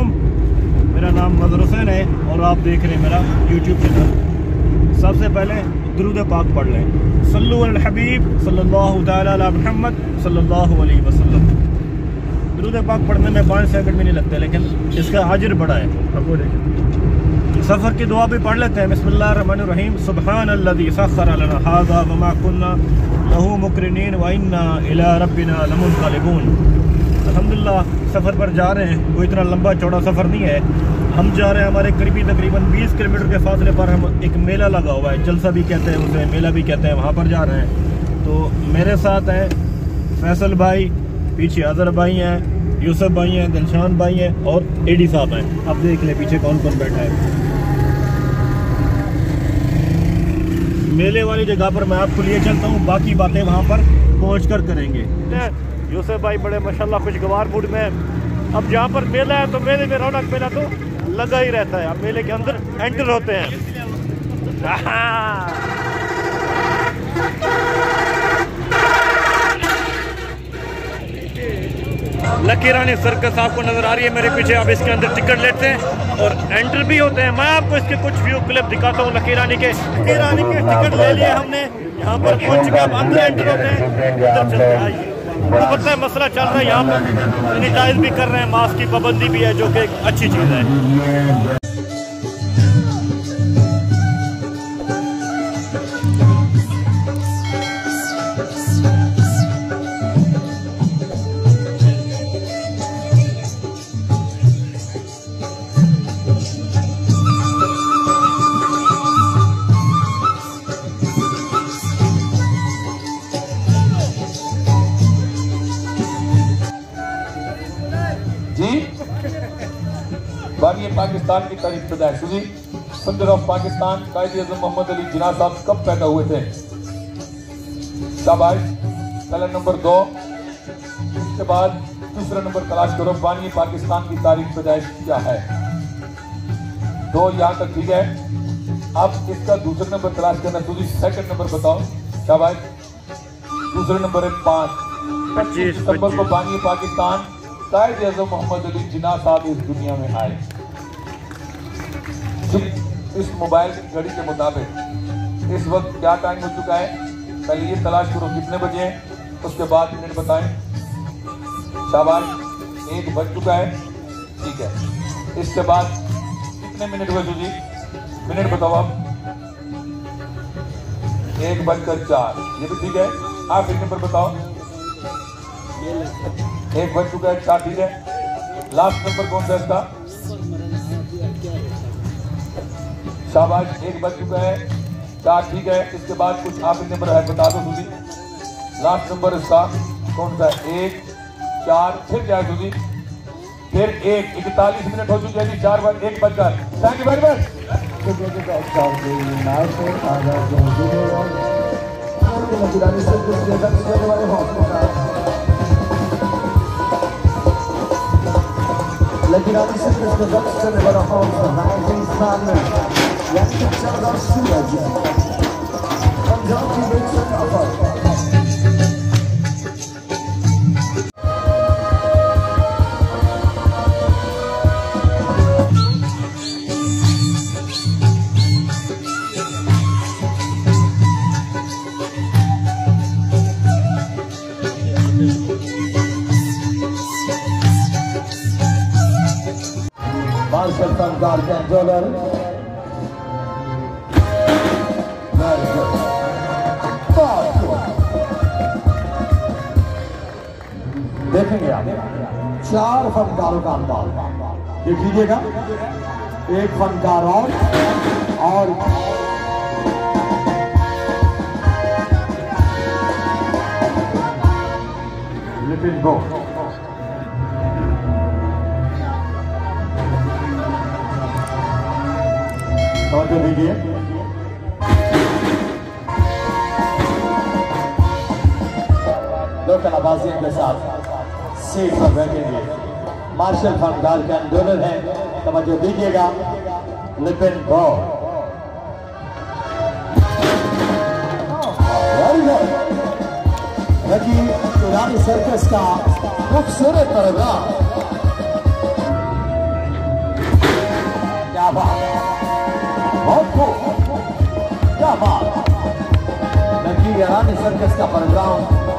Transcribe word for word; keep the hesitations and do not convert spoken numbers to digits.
अलैकुम, मेरा नाम मज़हर हुसैन है और आप देख रहे हैं मेरा यूट्यूब चैनल। सबसे पहले दुरूद पाक पढ़ लें, सल्लु अल हबीब सल्लल्लाहु तआला अला मुहम्मद सल्लल्लाहु अलैहि वसल्लम। दुरूद पाक पढ़ने में पाँच सेकंड भी नहीं लगते, लेकिन इसका अजर बड़ा है। अब वो देखें, सफ़र की दुआ भी पढ़ लेते हैं। बिस्मिल्लाहिर रहमानिर रहीम, सुब्हानल्लज़ी सख़्ख़र लना हाज़ा वमा कुन्ना लहू मुक़रिनीन व इन्ना इला रब्बिना लमुनक़लिबून। अल्हम्दुलिल्लाह सफ़र पर जा रहे हैं, कोई इतना लंबा चौड़ा सफ़र नहीं है। हम जा रहे हैं, हमारे करीबी तकरीबन बीस किलोमीटर के फासले पर हम एक मेला लगा हुआ है, जलसा भी कहते हैं उसे, मेला भी कहते हैं, वहाँ पर जा रहे हैं। तो मेरे साथ हैं फैसल भाई, पीछे अजहर भाई हैं, यूसुफ भाई हैं, दिलशान भाई हैं और एडी साहब हैं। अब देख लें पीछे कौन कौन बैठा है। मेले वाली जगह पर मैं आपको लिए चलता हूँ, बाकी बातें वहाँ पर पहुँच कर करेंगे। यूसुफ भाई बड़े माशाल्लाह खुशगवार मूड में। अब जहाँ पर मेला है तो मेले में रौनक मेला तो लगा ही रहता है। अब मेले के अंदर एंटर होते हैं। लकी रानी सर्कस आपको नजर आ रही है मेरे पीछे। अब इसके अंदर टिकट लेते हैं और एंटर भी होते हैं। मैं आपको इसके कुछ व्यू क्लिप दिखाता हूँ लकी रानी के। लकी रानी के टिकट ले लिए हमने, यहाँ पर पहुँच चुके, अब अंदर एंटर होते हैं। अंदर चलते हैं, तो पता है मसला चल रहा है यहाँ पर, सैनिटाइज भी कर रहे हैं, मास्क की पाबंदी भी है, जो कि एक अच्छी चीज़ है। बानी पाकिस्तान की तारीख पैदाइश हुई। फंडर ऑफ पाकिस्तान कायद आज़म मोहम्मद अली जिन्ना साहब कब पैदा हुए थे? शाबाश। कलर नंबर दो। इसके बाद दूसरा नंबर तलाश करो, बानी पाकिस्तान की तारीख पैदाइश क्या है? दो यहाँ तक ठीक है। अब इसका दूसरा नंबर तलाश करना, तुझे सेकंड नंबर बताओ। शाबाश। दूसरा नंबर है पाँच। पच्चीस सितंबर को बानी पाकिस्तान कायद आज़म मोहम्मद अली जिन्ना साहब इस दुनिया में आए। इस मोबाइल की घड़ी के मुताबिक इस वक्त क्या टाइम हो चुका है? पहले ये तलाश करो कितने बजे हैं, उसके बाद मिनट बताएं। शाबाश। एक बज चुका है, ठीक है। इसके बाद कितने मिनट हुए जी? मिनट बताओ आप। एक बजकर चार, ये भी ठीक है। आप एक नंबर बताओ। एक बज चुका है, चार ठीक है। लास्ट नंबर कौन सा इसका? शाबाश। एक बज चुका है, चार ठीक है। इसके बाद कुछ आप ही नंबर है, बता दो सुधी। लास्ट नंबर इसका कौन सा है? एक, चार, फिर क्या है सुधी? फिर एक। इकतालीस मिनट हो चुके हैं, चार बार एक बजकर। Thank you very much. लेकिन अभी से कृष्ण भक्त चलने वाला हॉल हिंदुस्तान में यानी चौदह सूरज पंजाब की बेचन अफर मार्शल फनकार के डॉलर देखेंगे आप चार फनकारों का अंदाज देख लीजिएगा। एक फनकार और और लिपिन गो तो दीजिए। दो कलाबाजियों के साथ सीट पर बैठेंगे मार्शल फनकार के आंदोलन है, तवज्जो दीजिएगा। लिपिन गो रजी पुरानी सर्कस का खूबसूरत प्रोग्राम बात, बहुत खूब, क्या बात। लकी यारानी सर्कस का प्रोग्राम